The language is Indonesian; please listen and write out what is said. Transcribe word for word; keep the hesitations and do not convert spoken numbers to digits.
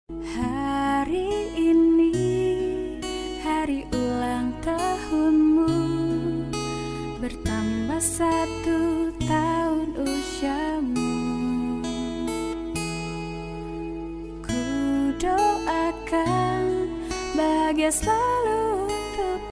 Hari ini hari ulang tahunmu, bertambah satu tahun usiamu. Ku doakan bahagia selalu